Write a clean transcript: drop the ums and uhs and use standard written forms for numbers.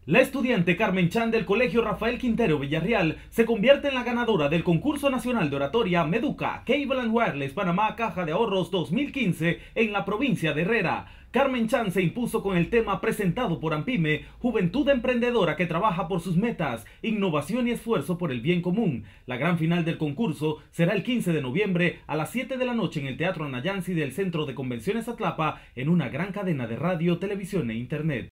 La estudiante Carmen Chan del Colegio Rafael Quintero Villarreal se convierte en la ganadora del Concurso Nacional de Oratoria Meduca Cable and Wireless Panamá Caja de Ahorros 2015 en la provincia de Herrera. Carmen Chan se impuso con el tema presentado por AMPIME, Juventud Emprendedora que trabaja por sus metas, innovación y esfuerzo por el bien común. La gran final del concurso será el 15 de noviembre a las 7 de la noche en el Teatro Anayansi del Centro de Convenciones Atlapa en una gran cadena de radio, televisión e internet.